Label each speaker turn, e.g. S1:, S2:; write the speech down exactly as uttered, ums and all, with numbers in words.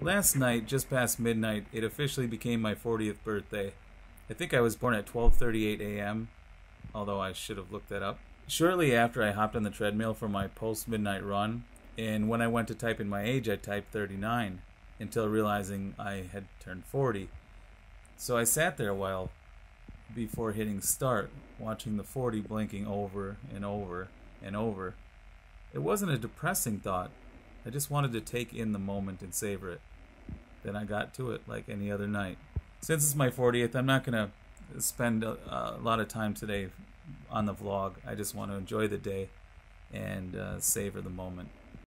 S1: Last night, just past midnight, it officially became my fortieth birthday. I think I was born at twelve thirty-eight a m, although I should have looked that up. Shortly after, I hopped on the treadmill for my post-midnight run, and when I went to type in my age, I typed thirty-nine, until realizing I had turned forty. So I sat there a while before hitting start, watching the forty blinking over and over and over. It wasn't a depressing thought. I just wanted to take in the moment and savor it. Then I got to it like any other night. Since it's my fortieth, I'm not going to spend a, a lot of time today on the vlog. I just want to enjoy the day and uh, savor the moment.